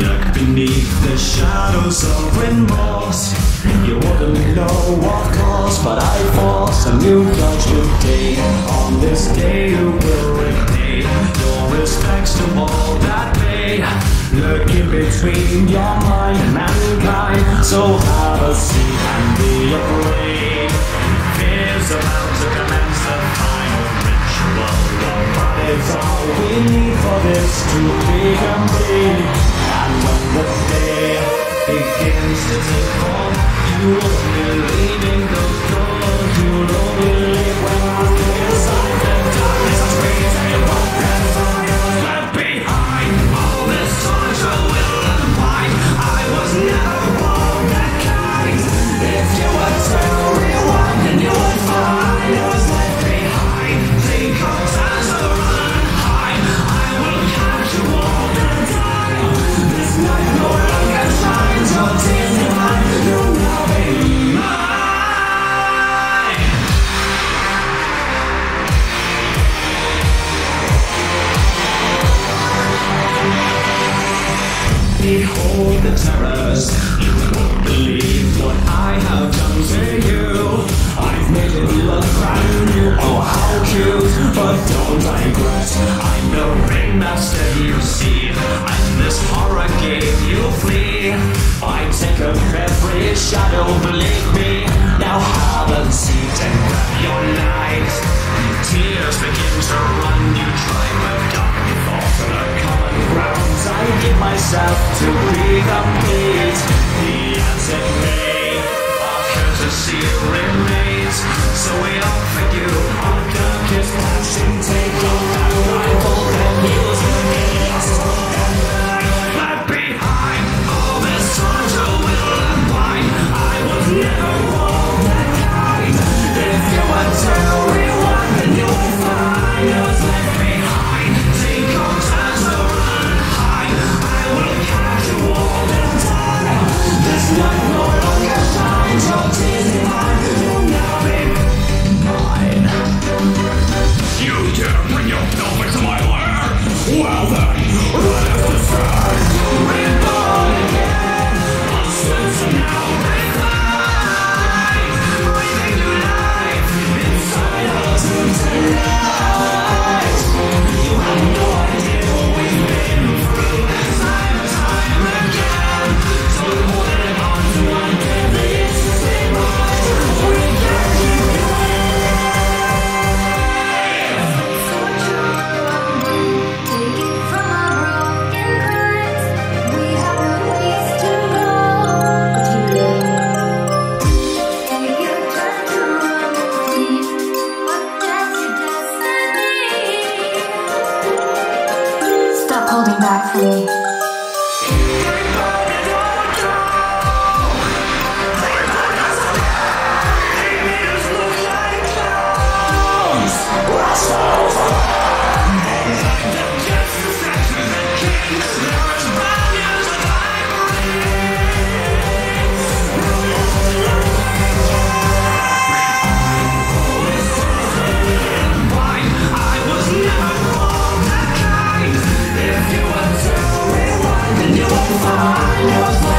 Look beneath the shadows of remorse. You wouldn't know of course, but I force a new judge today. On this day you will repay your respects to all that pay. Look in between your mind and mankind, so have a seat and be afraid. Fear's about to commence the final ritual. But it's all we need for this to be complete. And when the day begins to tick on, you will believe in those doors. You will believe when I stay inside the darkness. I'm screaming and walking on. Left behind all this torture will unwind. I was never born that kind. If you were to rewind, then you would find I was left behind. Think of as a run high. I will catch you all the time. This night no longer shines. Your tears in mine. You'll now be mine. Behold the terrors. You won't believe what I have done to you. I've made it look brand new. Oh, how cute. But don't digress. I'm the ringmaster, you see. And this horror game you flee. I take up every shadow, believe me. Now have a seat and grab your knife. Tears begin to run. You try but dark thoughts on the common grounds. I give myself to be complete. The answer may our courtesy remains. So we offer you our darkest passion. Take your rifle and use the gates. Left behind all this torture will unwind. I was never born that kind. If you were to rewind, then you would find I was left behind. Take your time to run high. I will catch you all the time. This night no longer shines. Your tears in mine. You'll now be mine. You dare bring your filth into my lair? Well then, let us decide. Reborn again. Our sins are now refined. Breathing new life inside us tonight. You have no idea what we've been through. Time and time again. So holding on to one deadly system. We can't keep going. Take it from our broken crimes. We have no place to go but you. Take your time to run deep, but that's your destiny. Stop holding back for me. If you were to rewind, then you would find I was